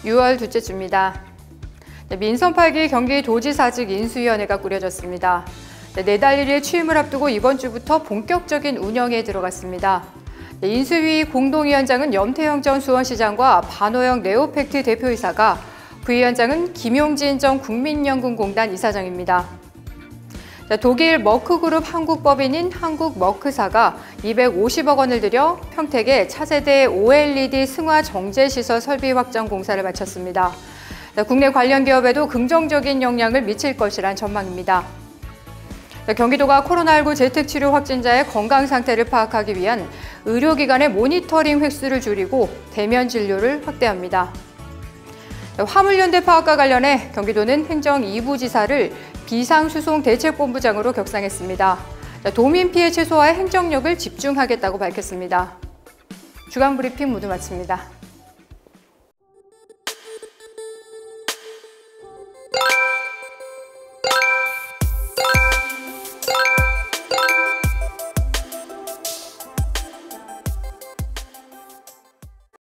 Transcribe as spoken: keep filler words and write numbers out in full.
유월 둘째 주입니다. 민선 팔 기 경기도지사직 인수위원회가 꾸려졌습니다. 내달 일 일 취임을 앞두고 이번 주부터 본격적인 운영에 들어갔습니다. 인수위 공동위원장은 염태영 전 수원시장과 반호영 네오팩트 대표이사가, 부위원장은 김용진 전 국민연금공단 이사장입니다. 독일 머크그룹 한국법인인 한국머크사가 이백오십억 원을 들여 평택에 차세대 오엘이디 승화 정제시설 설비 확장 공사를 마쳤습니다. 국내 관련 기업에도 긍정적인 영향을 미칠 것이란 전망입니다. 경기도가 코로나십구 재택치료 확진자의 건강 상태를 파악하기 위한 의료기관의 모니터링 횟수를 줄이고 대면 진료를 확대합니다. 화물연대 파업과 관련해 경기도는 행정 이 부 지사를 비상수송대책본부장으로 격상했습니다. 도민 피해 최소화에 행정력을 집중하겠다고 밝혔습니다. 주간 브리핑 모두 마칩니다.